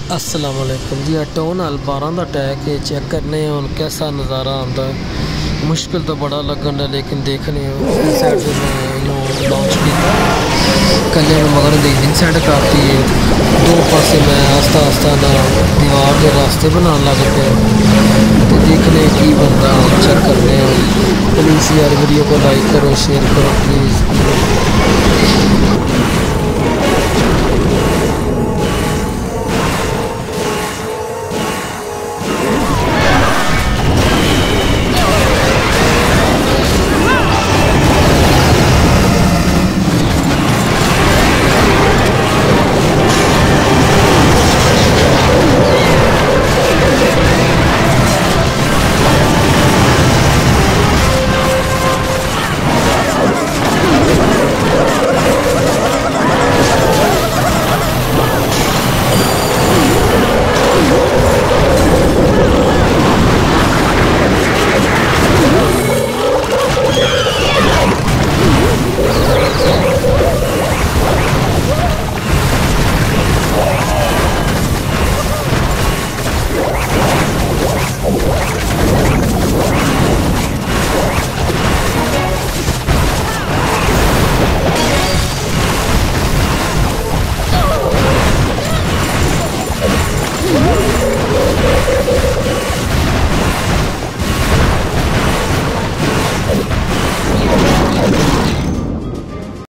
अस्सलाम वालेकुम जी। Town hall 12 का अटैक चेक करने हम कैसा नज़ारा आता है। मुश्किल तो बड़ा लगन है लेकिन देखने इस साइड से मैं लॉन्च किया कले में मगर इन साइड करती है दो पासे मैं आस्ता आस्ता ना दीवार के रास्ते बना लग पे तो देखने की बनता चेक करने। प्लीज़ यार वीडियो को लाइक करो शेयर करो प्लीज़।